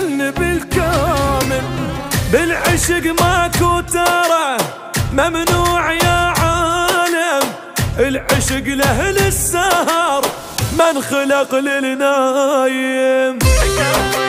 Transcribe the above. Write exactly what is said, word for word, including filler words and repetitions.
النبي الكامل. بالعشق ماكو ترى ممنوع يا عالم، العشق له للسهر من خلق للنايم.